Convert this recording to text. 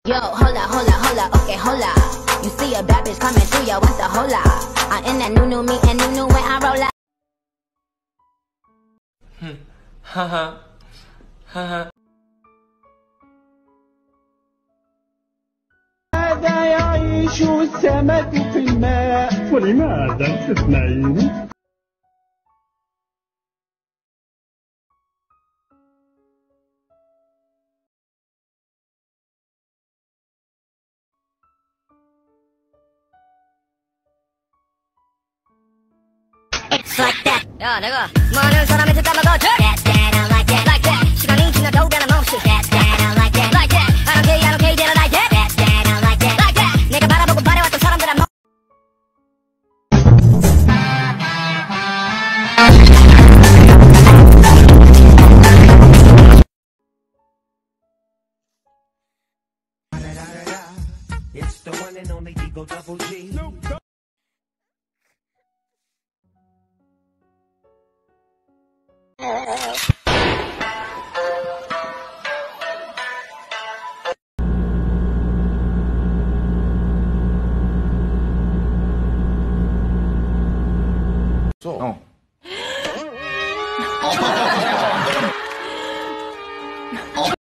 Yo, hold up, okay, hold up. You see a bad bitch coming through, yo, what's the hold up? I'm in that new me and new when I roll up. Haha. Haha. هذا يعيش السمك في الماء. ولماذا تسمعين؟ It's like that. 야, 내가 많은 사람이 듣다 먹어줘. That, I like that. Like that. 시간이 지나도 변함없이. That, I like that. Like that. I don't care, they don't like that. That, I like that. Like that. 내가 바라보고 바래왔던 사람들 한 번. It's the one and only Eagle Double G. 어.